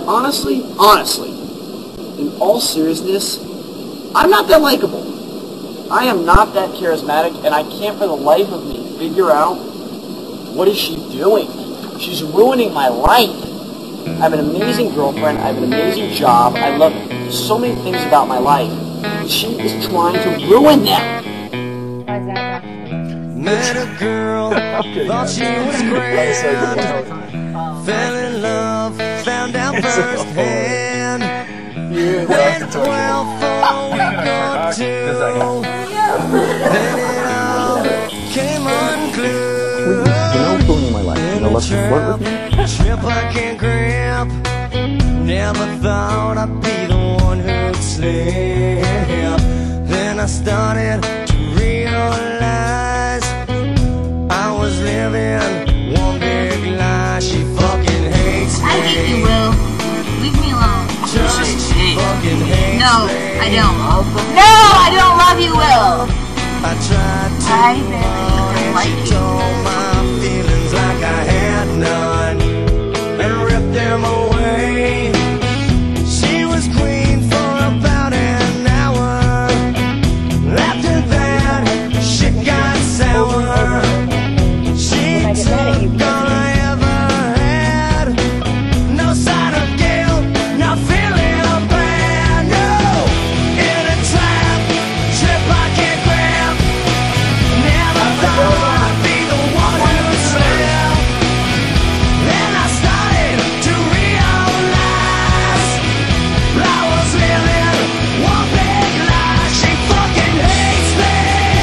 honestly, in all seriousness, I'm not that likable. I am not that charismatic, and I can't for the life of me figure out what is she doing. She's ruining my life. I have an amazing girlfriend. I have an amazing job. I love so many things about my life. And she is trying to ruin them. Why is that? Met a girl, thought she was grand, fell in love, found out firsthand, went 12 for a week or two, then it all came unglued. You know who in my life? You know, let's flirt with me. Trip I can't grip, never thought I'd be the one who'd slip. Then I started to realize I was living one big lie. She fucking hates me. I hate you, Will. Leave me alone. She fucking hates No, me. I don't. No, I don't love you, Will. I tried to I barely run and like she you. told my feelings like I had none and ripped them away. She was queen for about an hour. After that, shit got sour. She took all I ever had. No sign of guilt, not feeling bad. No, in a trap, trip I can't grab. Never thought I'd be the one who slept. Then I started to realize I was living one big lie. She fucking hates me.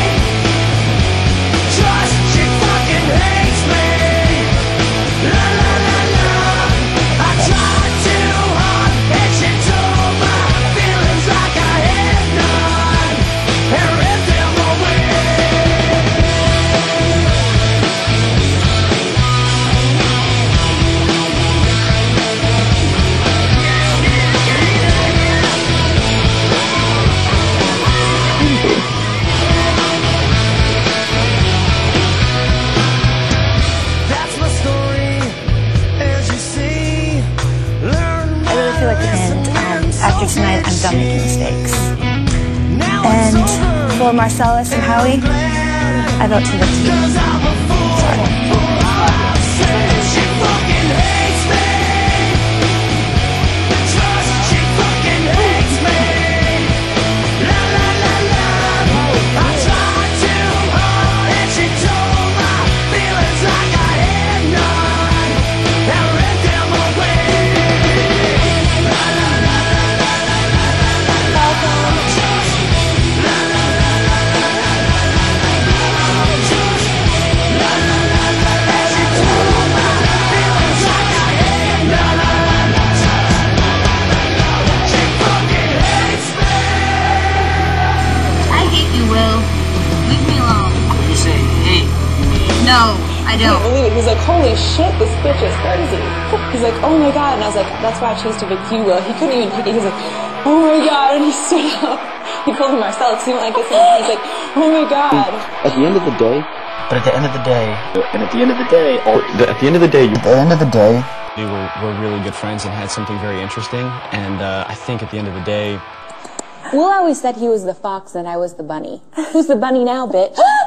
Just she fucking hates me. La la la la. I tried too hard and she took my feelings like I had none and ripped them away. That's my story, as you see. Learn I really feel like after tonight, I'm done making mistakes. And for Marcellus and Howie, I vote to the team. Sorry. She fucking hates me. Trust, she fucking hates me. La la la la. I tried too hard and she told my feelings like I had none and ripped them away. La la la la la la la la la la. Trust. La la la la la la la la la. Trust. La la la la la. She told my feelings like I had none. La la la la la. She fucking hates me. I hate you, Will. Leave me alone. You say, hey, No, I I couldn't don't. believe it. He's like, holy shit, this bitch is crazy. He's like, oh my god. And I was like, that's why I chose to pick you, Will. He couldn't even pick it. He's like, oh my god. And he stood up. He pulled him Marcellus. He went like this. And he's like, oh my god. at the end of the day, But at the end of the day, at the end of the day, We were really good friends and had something very interesting, and I think at the end of the day, Will always said he was the fox and I was the bunny. Who's the bunny now, bitch?